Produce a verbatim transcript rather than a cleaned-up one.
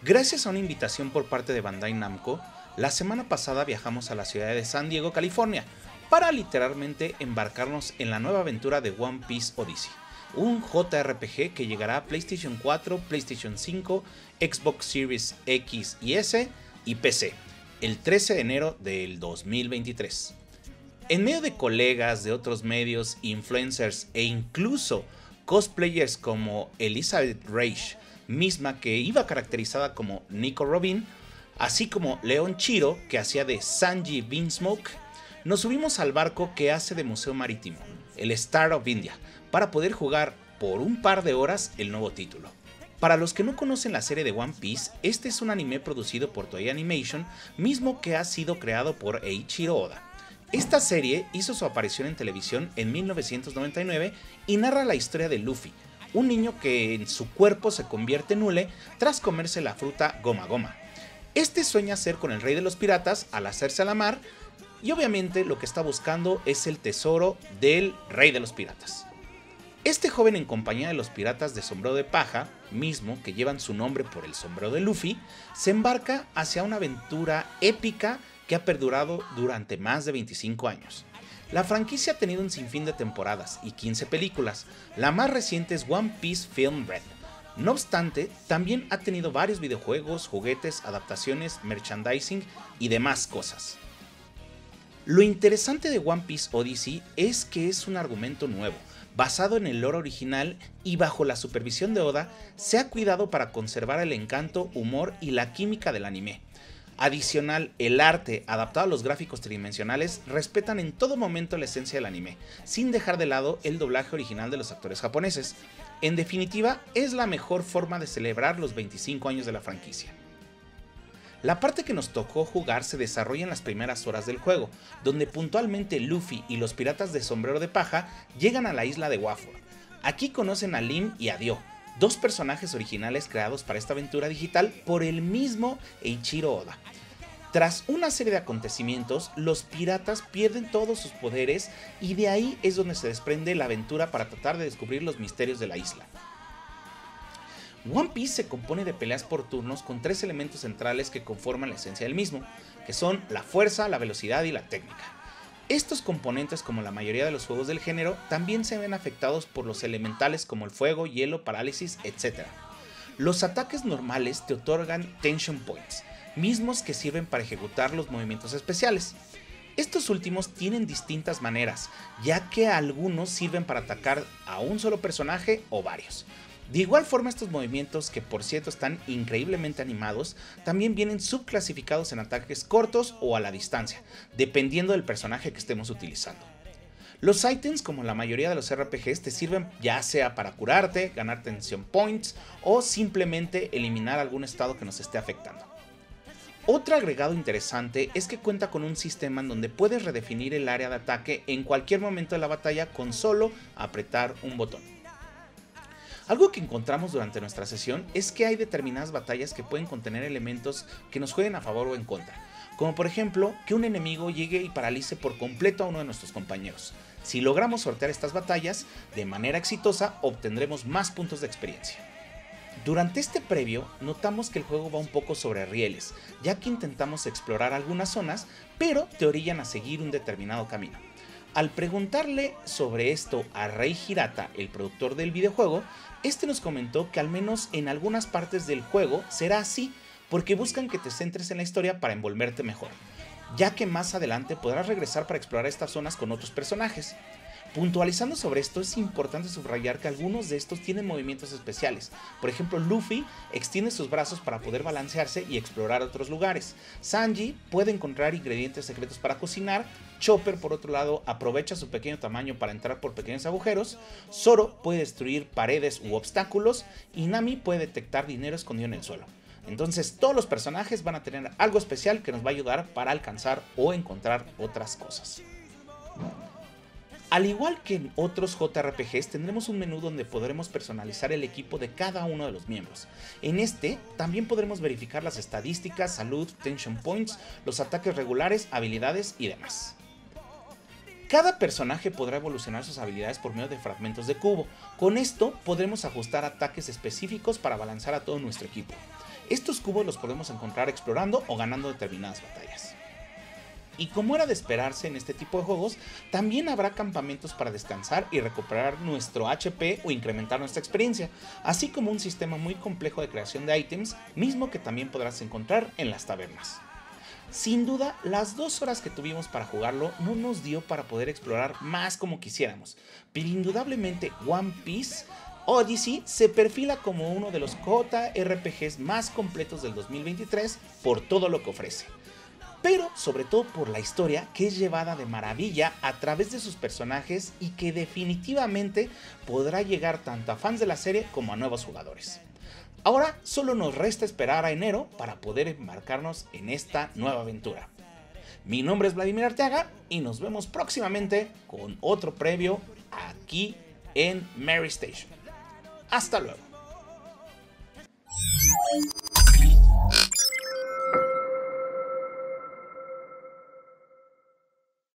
Gracias a una invitación por parte de Bandai Namco, la semana pasada viajamos a la ciudad de San Diego, California, para literalmente embarcarnos en la nueva aventura de One Piece Odyssey, un J R P G que llegará a PlayStation cuatro, PlayStation cinco, Xbox Series X y S y P C, el trece de enero del dos mil veintitrés. En medio de colegas de otros medios, influencers e incluso cosplayers como Elizabeth Rage, misma que iba caracterizada como Nico Robin, así como Leon Chiro, que hacía de Sanji Vinsmoke, nos subimos al barco que hace de museo marítimo, el Star of India, para poder jugar por un par de horas el nuevo título. Para los que no conocen la serie de One Piece, este es un anime producido por Toei Animation, mismo que ha sido creado por Eiichiro Oda. Esta serie hizo su aparición en televisión en mil novecientos noventa y nueve y narra la historia de Luffy, un niño que en su cuerpo se convierte en hule tras comerse la fruta Goma Goma. Este sueña ser con el rey de los piratas al hacerse a la mar y obviamente lo que está buscando es el tesoro del rey de los piratas. Este joven, en compañía de los piratas de sombrero de paja, mismo que llevan su nombre por el sombrero de Luffy, se embarca hacia una aventura épica que ha perdurado durante más de veinticinco años. La franquicia ha tenido un sinfín de temporadas y quince películas, la más reciente es One Piece Film Red. No obstante, también ha tenido varios videojuegos, juguetes, adaptaciones, merchandising y demás cosas. Lo interesante de One Piece Odyssey es que es un argumento nuevo, basado en el lore original y bajo la supervisión de Oda, se ha cuidado para conservar el encanto, humor y la química del anime. Adicional, el arte adaptado a los gráficos tridimensionales respetan en todo momento la esencia del anime, sin dejar de lado el doblaje original de los actores japoneses. En definitiva, es la mejor forma de celebrar los veinticinco años de la franquicia. La parte que nos tocó jugar se desarrolla en las primeras horas del juego, donde puntualmente Luffy y los piratas de sombrero de paja llegan a la isla de Wafo. Aquí conocen a Lin y a Dio, dos personajes originales creados para esta aventura digital por el mismo Eiichiro Oda. Tras una serie de acontecimientos, los piratas pierden todos sus poderes y de ahí es donde se desprende la aventura para tratar de descubrir los misterios de la isla. One Piece se compone de peleas por turnos con tres elementos centrales que conforman la esencia del mismo, que son la fuerza, la velocidad y la técnica. Estos componentes, como la mayoría de los juegos del género, también se ven afectados por los elementales como el fuego, hielo, parálisis, etcétera. Los ataques normales te otorgan Tension Points, mismos que sirven para ejecutar los movimientos especiales. Estos últimos tienen distintas maneras, ya que algunos sirven para atacar a un solo personaje o varios. De igual forma, estos movimientos, que por cierto están increíblemente animados, también vienen subclasificados en ataques cortos o a la distancia, dependiendo del personaje que estemos utilizando. Los ítems, como la mayoría de los R P Gs, te sirven ya sea para curarte, ganar tension points o simplemente eliminar algún estado que nos esté afectando. Otro agregado interesante es que cuenta con un sistema en donde puedes redefinir el área de ataque en cualquier momento de la batalla con solo apretar un botón. Algo que encontramos durante nuestra sesión es que hay determinadas batallas que pueden contener elementos que nos jueguen a favor o en contra, como por ejemplo que un enemigo llegue y paralice por completo a uno de nuestros compañeros. Si logramos sortear estas batallas de manera exitosa, obtendremos más puntos de experiencia. Durante este previo notamos que el juego va un poco sobre rieles, ya que intentamos explorar algunas zonas, pero te orillan a seguir un determinado camino. Al preguntarle sobre esto a Rei Hirata, el productor del videojuego, este nos comentó que al menos en algunas partes del juego será así, porque buscan que te centres en la historia para envolverte mejor, ya que más adelante podrás regresar para explorar estas zonas con otros personajes. Puntualizando sobre esto, es importante subrayar que algunos de estos tienen movimientos especiales. Por ejemplo, Luffy extiende sus brazos para poder balancearse y explorar otros lugares. Sanji puede encontrar ingredientes secretos para cocinar. Chopper, por otro lado, aprovecha su pequeño tamaño para entrar por pequeños agujeros. Zoro puede destruir paredes u obstáculos. Y Nami puede detectar dinero escondido en el suelo. Entonces, todos los personajes van a tener algo especial que nos va a ayudar para alcanzar o encontrar otras cosas. Al igual que en otros J R P Gs, tendremos un menú donde podremos personalizar el equipo de cada uno de los miembros. En este también podremos verificar las estadísticas, salud, tension points, los ataques regulares, habilidades y demás. Cada personaje podrá evolucionar sus habilidades por medio de fragmentos de cubo. Con esto podremos ajustar ataques específicos para balancear a todo nuestro equipo. Estos cubos los podemos encontrar explorando o ganando determinadas batallas. Y como era de esperarse en este tipo de juegos, también habrá campamentos para descansar y recuperar nuestro H P o incrementar nuestra experiencia, así como un sistema muy complejo de creación de ítems, mismo que también podrás encontrar en las tabernas. Sin duda, las dos horas que tuvimos para jugarlo no nos dio para poder explorar más como quisiéramos, pero indudablemente One Piece Odyssey se perfila como uno de los J R P Gs más completos del dos mil veintitrés por todo lo que ofrece, pero sobre todo por la historia que es llevada de maravilla a través de sus personajes y que definitivamente podrá llegar tanto a fans de la serie como a nuevos jugadores. Ahora solo nos resta esperar a enero para poder embarcarnos en esta nueva aventura. Mi nombre es Vladimir Arteaga y nos vemos próximamente con otro previo aquí en Merry Station. Hasta luego.